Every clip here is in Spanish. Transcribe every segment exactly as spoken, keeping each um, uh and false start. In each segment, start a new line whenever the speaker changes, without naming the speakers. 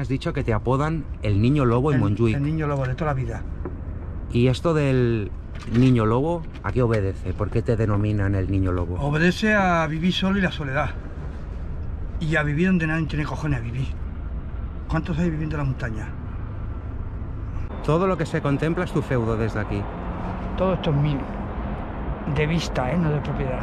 dicho que te apodan el niño lobo en Montjuic.
El niño lobo de toda la vida.
¿Y esto del niño lobo, a qué obedece? ¿Por qué te denominan el niño lobo?
Obedece a vivir solo y la soledad. Y a vivir donde nadie tiene cojones a vivir. ¿Cuántos hay viviendo en la montaña?
Todo lo que se contempla es tu feudo desde aquí.
Todo esto es mío. De vista, ¿eh? No de propiedad.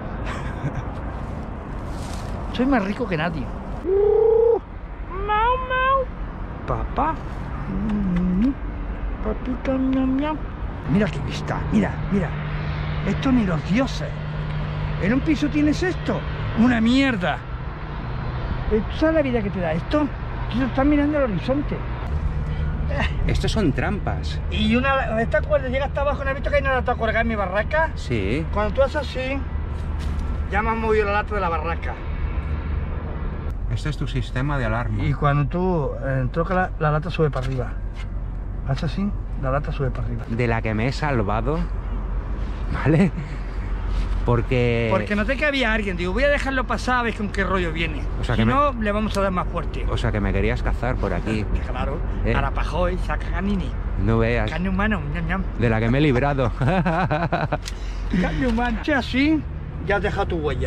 Soy más rico que nadie. Uh, mau, mau. Papá. Mm, papita, miam, miam. Mira qué vista. Mira, mira. Esto ni los dioses. ¿En un piso tienes esto? Una mierda. ¿Tú sabes la vida que te da esto? Tú estás mirando al horizonte.
Estos son trampas.
Y una, esta cuerda llega hasta abajo. ¿No has visto que hay una lata colgada en mi barraca?
Sí.
Cuando tú haces así, ya me has movido la lata de la barraca.
Este es tu sistema de alarma.
Y cuando tú eh, tocas la, la lata sube para arriba. Haces así, la lata sube para arriba.
De la que me he salvado, ¿vale? Porque...
Porque noté que había alguien. Digo, voy a dejarlo pasar a ver con qué rollo viene.
O sea
si
que
no,
me...
le vamos a dar más fuerte.
O sea que me querías cazar por aquí.
Claro.
¿Eh?
Arapajoy, saca canini.
No veas.
Carne humana, ñam, ñam.
De la que me he librado.
Carne humana. Si así, ya has dejado tu huella.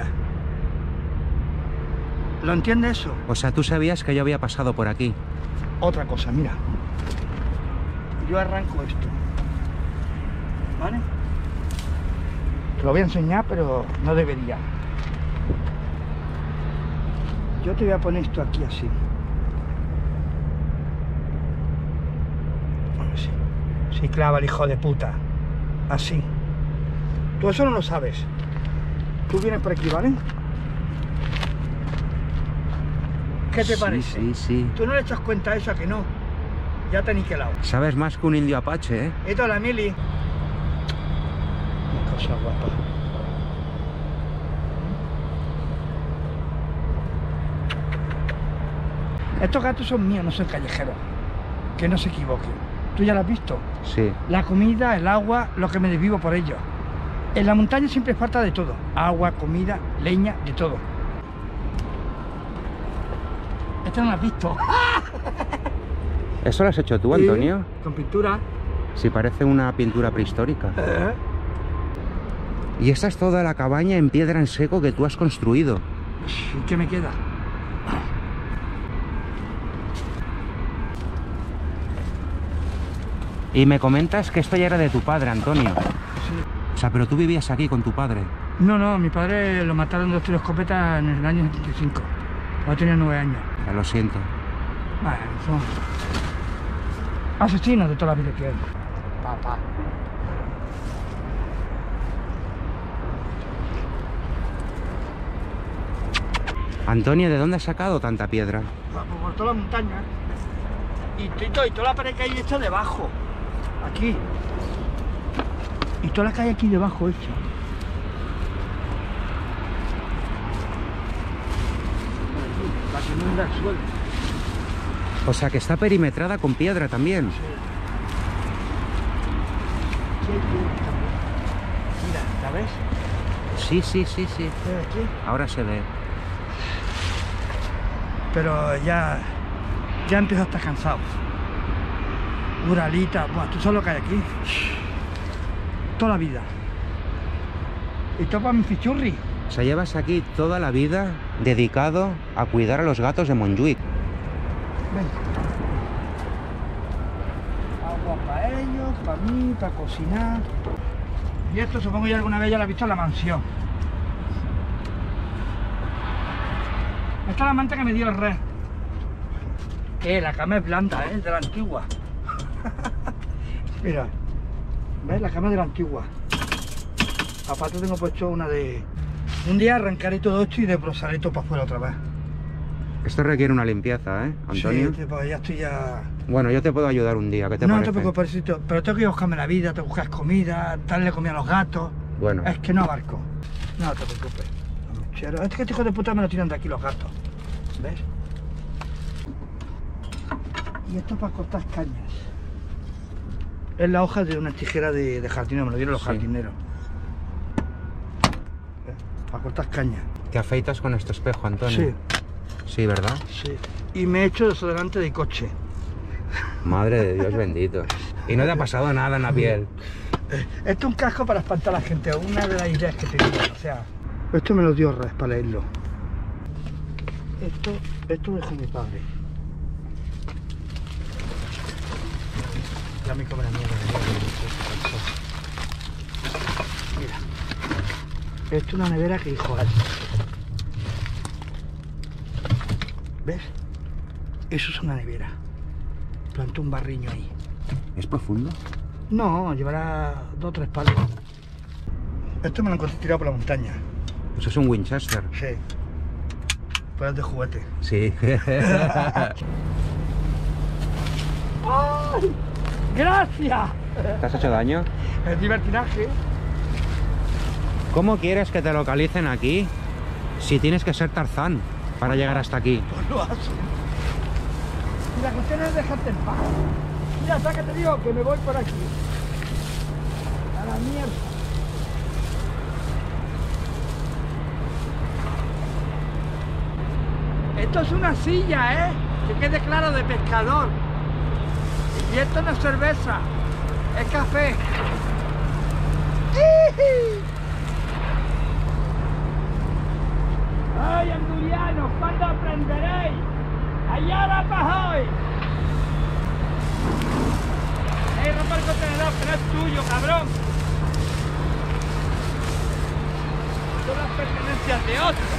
¿Lo entiendes eso?
O sea, tú sabías que yo había pasado por aquí.
Otra cosa, mira. Yo arranco esto. ¿Vale? Te lo voy a enseñar, pero no debería. Yo te voy a poner esto aquí así. Así. Sí, clava el hijo de puta. Así. Tú eso no lo sabes. Tú vienes por aquí, ¿vale? ¿Qué te
Sí,
parece?
Sí, sí.
Tú no le echas cuenta a eso, ¿a que no? Ya te he niquelado.
Sabes más que un indio apache, ¿eh?
Esto es la mili. Qué cosa guapa. Estos gatos son míos, no son callejeros. Que no se equivoquen. ¿Tú ya lo has visto?
Sí.
La comida, el agua, lo que me desvivo por ellos. En la montaña siempre falta de todo. Agua, comida, leña, de todo. Esto no lo has visto.
¿Eso lo has hecho tú, Antonio?
Sí, con pintura.
Sí, parece una pintura prehistórica.
¿Eh?
Y esta es toda la cabaña en piedra en seco que tú has construido.
¿Y qué me queda?
Y me comentas que esto ya era de tu padre, Antonio.
Sí.
O sea, pero tú vivías aquí con tu padre.
No, no, mi padre lo mataron de dos tiros de escopeta en el año setenta y cinco. Cuando tenía nueve años.
Ya lo siento.
Bueno, son asesinos de toda la vida que hay. Papá.
Antonio, ¿de dónde has sacado tanta piedra?
Por, por toda la montaña. Y, y, todo, y toda la pared que hay hecha debajo. Aquí. Y toda la calle aquí debajo hecha. Para que no hunda el suelo.
O sea, que está perimetrada con piedra también.
Sí. Sí, hay piedra también. Mira, ¿la ves?
Sí, sí, sí, sí.
¿Ves aquí?
Ahora se ve.
Pero ya, ya empiezo a estar cansado. Muralita, bueno, tú sabes lo que hay aquí. Toda la vida. Y todo para mi fichurri.
O sea, llevas aquí toda la vida dedicado a cuidar a los gatos de Montjuic.
Ven. Agua para ellos, para mí, para cocinar. Y esto supongo que ya alguna vez ya lo he visto en la mansión. Esta es la manta que me dio el rey. Eh, la cama es blanda, eh, de la antigua. Mira, ¿ves? La cama de la antigua. Aparte tengo puesto una de... Un día arrancaré todo esto y desbrozaré todo para afuera otra vez.
Esto requiere una limpieza, ¿eh, Antonio?
Sí, pues ya estoy ya...
Bueno, yo te puedo ayudar un día, ¿qué te
no,
parece?
No te preocupes, pero tengo que buscarme la vida, te buscas comida, darle comida a los gatos.
Bueno.
Es que no abarco. No te preocupes. Chero. Es que este hijo de puta me lo tiran de aquí los gatos. ¿Ves? Y esto para cortar cañas. Es la hoja de una tijera de, de jardinero, me lo dieron los
Sí.
jardineros. ¿Ves? Para cortar cañas.
¿Te afeitas con este espejo, Antonio?
Sí.
Sí, ¿verdad?
Sí. Y me he hecho desodorante de coche.
Madre de Dios bendito. ¿Y no te ha pasado nada en la piel?
Esto es un casco para espantar a la gente, una de las ideas que tenía, o sea... Esto me lo dio Res para leerlo. Esto, esto lo dejó mi padre. Ya me come la mierda. Mira. Esto es una nevera que dijo Alex. ¿Ves? Eso es una nevera. Plantó un barriño ahí.
¿Es profundo?
No, llevará dos o tres palos. Esto me lo encontré tirado por la montaña.
Eso es un Winchester.
Sí. Pero es de juguete.
Sí.
¡Ay! ¡Gracias!
¿Te has hecho daño?
El divertinaje.
¿Cómo quieres que te localicen aquí si tienes que ser Tarzán para llegar hasta aquí?
Pues lo hacen. Y la cuestión es dejarte en paz. Mira, ¿sabes qué te digo? Que me voy por aquí. A la mierda. Esto es una silla, ¿eh? Que quede claro, de pescador. Y esto no es cerveza, es café. ¡Ay, andurianos! ¿Cuándo aprenderéis? ¡Allá va para hoy! ¡Ey, rompa el contenedor, que no es tuyo, cabrón! Son las pertenencias de otros.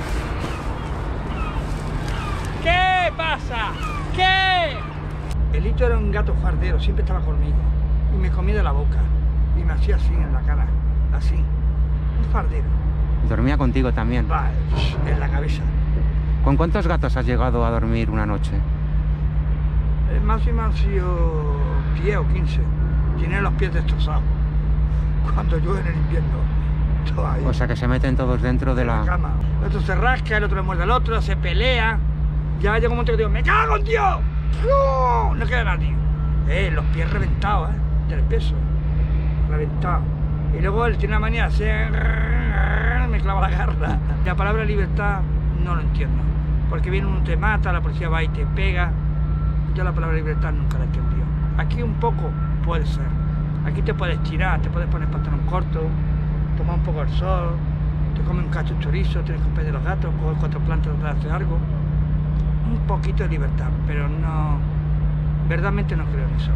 ¿Qué pasa? ¿Qué? El Hito era un gato fardero, siempre estaba conmigo. Y me comía de la boca. Y me hacía así en la cara. Así. Un fardero.
¿Dormía contigo también?
Va, en la cabeza.
¿Con cuántos gatos has llegado a dormir una noche?
El máximo han sido diez o quince. Tienen los pies destrozados. Cuando llueve en el invierno. Todo ahí.
O sea que se meten todos dentro de la...
la cama. El otro se rasca, el otro le muerde al otro, se pelea. Ya llega un momento que digo, ¡me cago en Dios! ¡No! No queda nadie. Eh, los pies reventados, ¿eh? Del peso. Reventados. Y luego él tiene la manía de hacer... me clava la garra. La palabra libertad no lo entiendo. Porque viene uno, te mata, la policía va y te pega. Yo la palabra libertad nunca la he entendido. Aquí un poco puede ser. Aquí te puedes tirar, te puedes poner pantalón corto, tomar un poco el sol, te comes un cacho de chorizo, tienes que comer de los gatos, coger cuatro plantas de hacer algo. Un poquito de libertad, pero no... verdaderamente no creo en eso.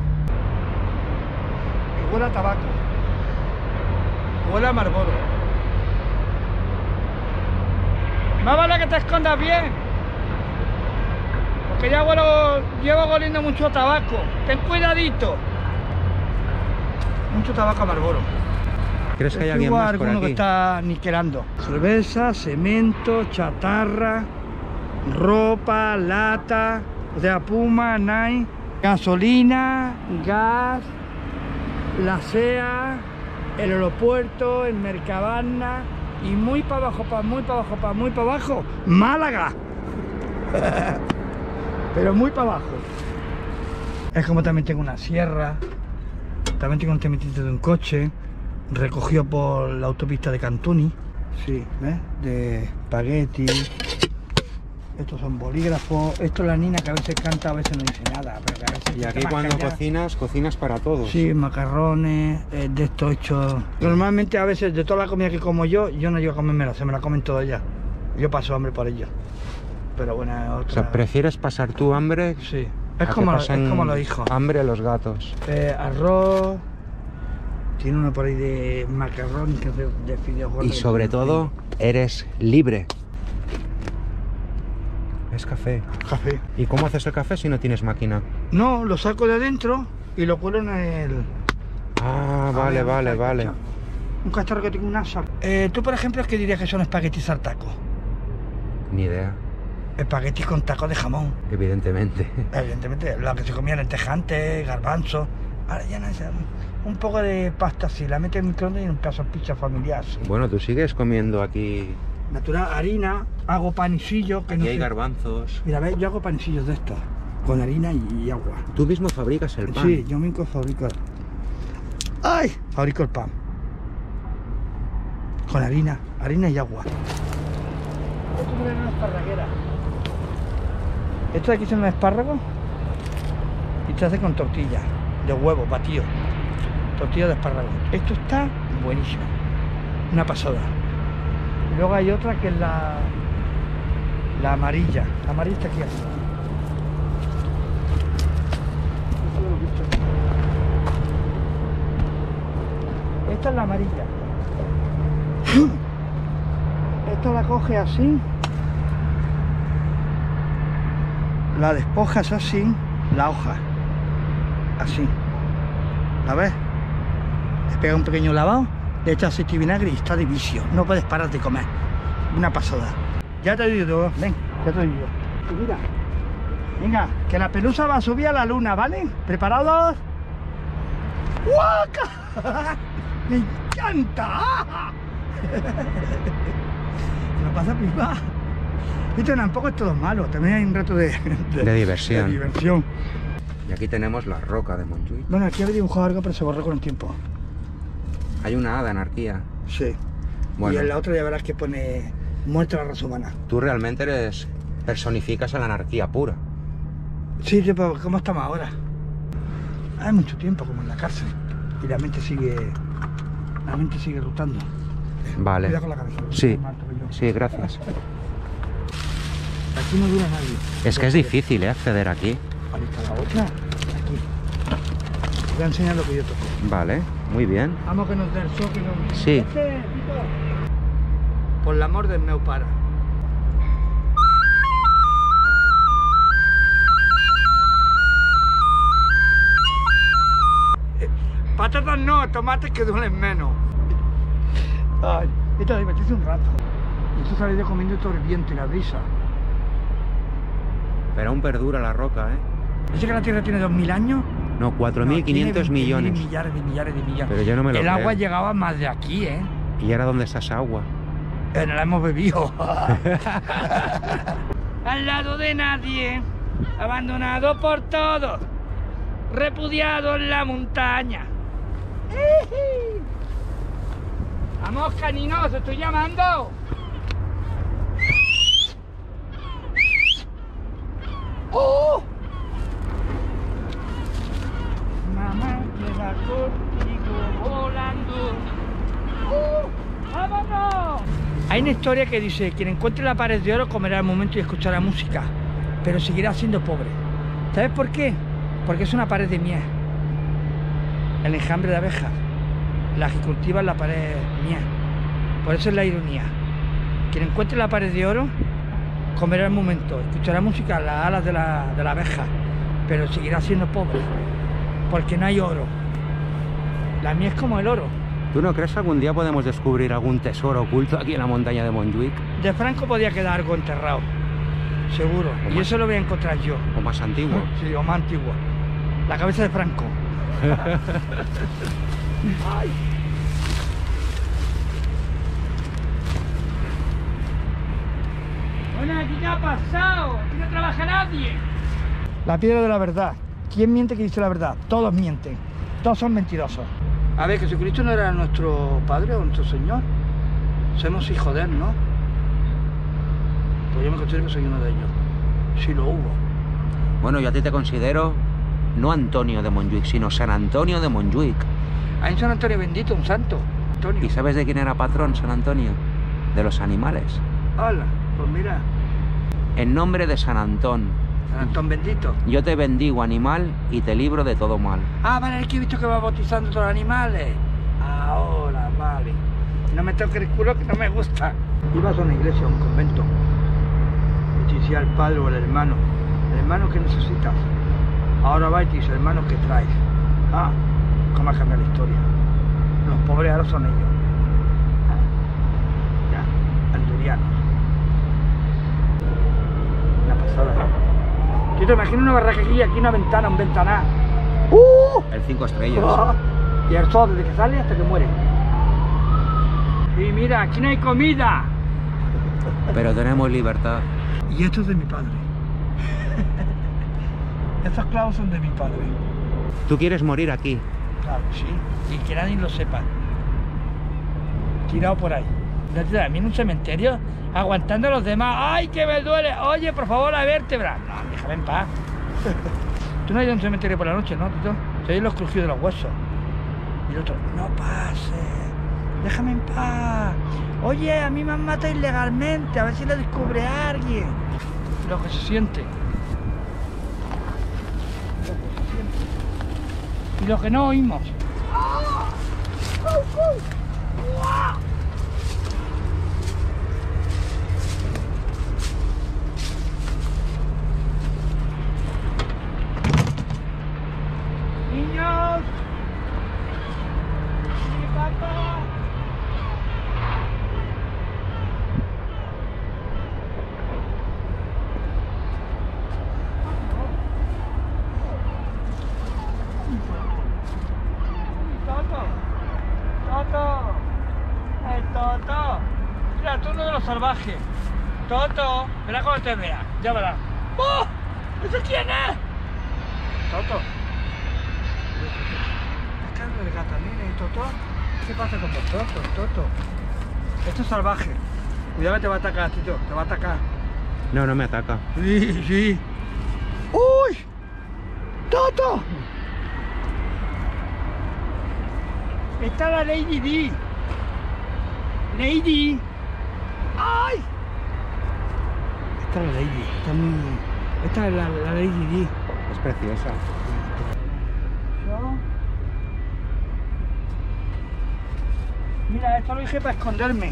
Que huele a tabaco. Huele a Marlboro. Más vale que te escondas bien. Porque ya huelo, llevo oliendo mucho tabaco. Ten cuidadito. Mucho tabaco a Marlboro.
¿Crees que hay alguien más por
alguno
aquí?
Que está niquelando. Cerveza, cemento, chatarra, ropa, lata, o sea, Puma, Nike, gasolina, gas, la S E A, el aeropuerto, el Mercadona y muy para abajo, para muy para abajo, para muy para abajo, Málaga. Pero muy para abajo. Es como también tengo una sierra, también tengo un temitito de un coche, recogido por la autopista de Cantuni, sí, ¿ves? De espagueti. Estos son bolígrafos, esto es la nina que a veces canta, a veces no dice nada, pero que a veces...
Y aquí cuando callada. cocinas, cocinas para todos.
Sí, macarrones, eh, de esto hecho... Normalmente a veces de toda la comida que como yo, yo no llego a comérmela, se me la comen todas ya. Yo paso hambre por ello. Pero bueno, es otra...
O sea, ¿prefieres pasar tu hambre?
Sí, es como, lo, es como lo dijo.
Hambre a los gatos.
Eh, arroz... Tiene uno por ahí de macarrón que es de, de fideos gordos.
Y sobre todo, eres libre. Es café.
Café.
¿Y cómo haces el café si no tienes máquina?
No, lo saco de adentro y lo cuelo en el...
Ah, vale,
ver,
vale,
un
vale.
cacharro. Un cacharro que tengo un asa. Eh, Tú, por ejemplo, ¿qué dirías que son espaguetis al taco?
Ni idea.
Espaguetis con tacos de jamón.
Evidentemente.
Evidentemente, lo que se comía lentejantes, garbanzos. Ahora ya no es... Un poco de pasta así, la metes en el microondas y en un pedazo de pizza familiar. Sí.
Bueno, tú sigues comiendo aquí...
Natural, harina, hago panecillos que
Aquí
no
hay
sé.
garbanzos.
Mira, ¿ves? Yo hago panecillos de estos, con harina y, y agua.
Tú mismo fabricas el pan.
Sí, yo mismo fabrico el... ¡Ay! Fabrico el pan. Con harina, harina y agua. Esto me viene una esparraguera. Esto de aquí son espárragos y se hace con tortilla de huevo batido. Tortilla de espárragos. Esto está buenísimo. Una pasada. Y luego hay otra que es la, la amarilla. La amarilla está aquí así. Esta es la amarilla. Esta la coge así. La despojas así, la hoja. Así. ¿La ves? Le pega un pequeño lavado, le echas aceite y vinagre y está de vicio. No puedes parar de comer. Una pasada. Ya te digo, ven, ya te digo. Y mira, venga, que la pelusa va a subir a la luna, ¿vale? ¿Preparados? ¡Guaca! ¡Me encanta! Se lo pasa pipa. Esto tampoco es todo malo, también hay un rato de, de,
de diversión.
de diversión.
Y aquí tenemos la roca de Montjuic.
Bueno, aquí había dibujado algo, pero se borró con el tiempo.
Hay una A de anarquía.
Sí.
Bueno.
Y en la otra ya verás que pone muerte a la raza humana.
Tú realmente eres, personificas a la anarquía pura.
Sí, tipo, ¿cómo estamos ahora? Hay mucho tiempo como en la cárcel. Y la mente sigue, la mente sigue luchando.
Vale.
Cuidado con la cabeza.
Sí, sí, gracias.
Aquí no dura nadie.
Es que es difícil, ¿eh? Acceder aquí.
Ahí está la otra. Aquí. Te voy a enseñar lo que yo toco.
Vale, muy bien.
Vamos que nos dé el sol que nos...
Sí.
Este, por l'amor del meu pare. Eh, Patatas no, tomates que duelen menos. Ay, esto divertirse un rato. Y esto se ha ido comiendo todo el viento y la brisa.
Pero aún perdura la roca, ¿eh?
¿Dice que la Tierra tiene dos mil años?
No, cuatro mil quinientos
No,
millones.
millares de millares de millares.
Pero yo no me lo
El
creo.
agua llegaba más de aquí, ¿eh?
¿Y ahora dónde está esa agua?
Eh, no la hemos bebido. Al lado de nadie, abandonado por todos, repudiado en la montaña. Vamos, caninos, estoy llamando. ¡Oh! Mamá queda contigo volando. ¡Oh! ¡Vámonos! Hay una historia que dice: quien encuentre la pared de oro comerá al momento y escuchará música, pero seguirá siendo pobre. ¿Sabes por qué? Porque es una pared de miel. El enjambre de abejas. La que cultiva la pared miel. Por eso es la ironía. Quien encuentre la pared de oro comerá al momento, escuchará música en las alas de la, de la abeja, pero seguirá siendo pobre, porque no hay oro. La miel es como el oro.
¿Tú no crees que algún día podemos descubrir algún tesoro oculto aquí en la montaña de Montjuic?
De Franco podía quedar algo enterrado, seguro,
O
y
más-
eso lo voy a encontrar yo.
¿O más antiguo?
Sí, o más antiguo. La cabeza de Franco. Ay. Bueno, aquí qué ha pasado, aquí no trabaja nadie. La piedra de la verdad. ¿Quién miente que dice la verdad? Todos mienten, todos son mentirosos. A ver, Jesucristo no era nuestro Padre o nuestro Señor. Somos hijos de Él, ¿no? Pues yo me considero que soy uno de ellos. Si lo hubo.
Bueno, yo a ti te considero no Antonio de Montjuic, sino San Antonio de Montjuic.
Hay un San Antonio bendito, un santo. Antonio.
¿Y sabes de quién era patrón San Antonio? De los animales.
Hola, pues mira,
En nombre de San Antón,
San Antón bendito.
yo te bendigo, animal, y te libro de todo mal.
Ah, vale, es que he visto que va bautizando a todos los animales. Ahora, vale. No me toques el culo que no me gusta. Ibas a una iglesia, a un convento. Y te decía el padre o el hermano. El hermano que necesitas. Ahora va y te dice, hermano, ¿qué traes? Ah, ¿cómo ha cambiado la historia? Los pobres ahora son ellos. Ah, ya, andurianos. Una pasada. Yo te imagino una barraca aquí, aquí una ventana, un ventanal. ¡Uh!
El cinco estrellas.
Ah, y el sol desde que sale hasta que muere. Y mira, aquí no hay comida.
Pero tenemos libertad.
Y esto es de mi padre. Estos clavos son de mi padre.
¿Tú quieres morir aquí?
Claro, sí. Y que nadie lo sepa. Tirado por ahí. Fíjate, a mí en un cementerio, aguantando a los demás. ¡Ay, que me duele! Oye, por favor, la vértebra. No, déjame en paz. Tú no has ido a un cementerio por la noche, ¿no, Tito? Se oyen los crujidos de los huesos. Y el otro, no pase, déjame en paz. Oye, a mí me han matado ilegalmente, a ver si lo descubre alguien. Lo que se siente. Lo que se siente. Y lo que no oímos. Niños. Mi papá. Toto. Toto. El Toto. Mira, tú uno de los salvajes. Toto. Verá cómo te vea. Ya verás. ¡Oh! ¿Eso quién es? Toto. Es carne de gata, mire, Toto. ¿Qué pasa con los Toto, Toto? Esto es salvaje. Cuidado que te va a atacar, Tito. Te va a atacar.
No, no me ataca.
Sí, sí. ¡Uy! ¡Toto! Está la Lady D. Lady. ¡Ay! Está la Lady. Está muy... Esta es la, la Lady D.
Es preciosa.
Yo... Mira, esto lo dije para esconderme.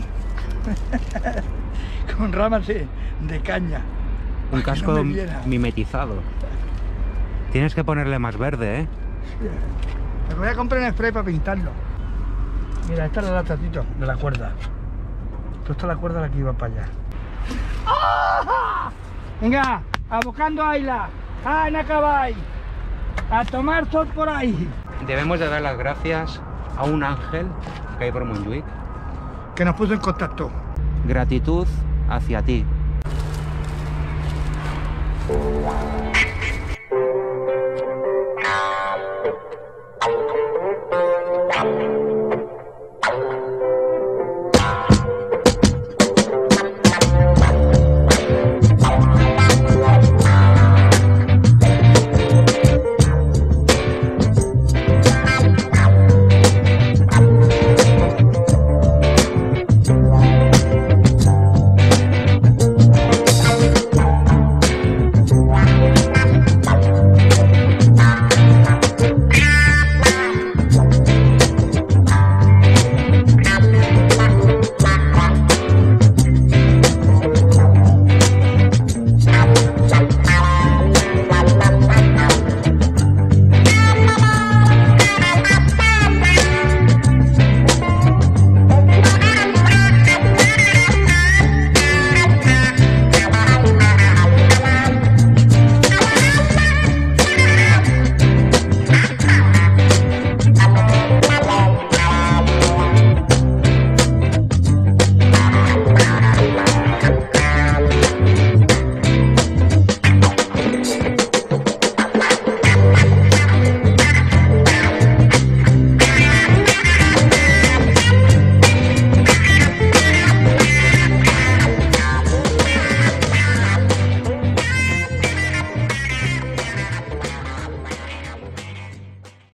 Con ramas de, de caña.
Un
para
casco
que no me viera.
mimetizado. Tienes que ponerle más verde, ¿eh?
Me voy a comprar un spray para pintarlo. Mira, esta es la lata, Tito, de la cuerda. Esto está la cuerda la que iba para allá. ¡Ah! Venga, abocando a Ayla. ¡Ah, en acabáis! A tomar sol por ahí.
Debemos de dar las gracias a un ángel que hay por Montjuic.
Que nos puso en contacto.
Gratitud hacia ti,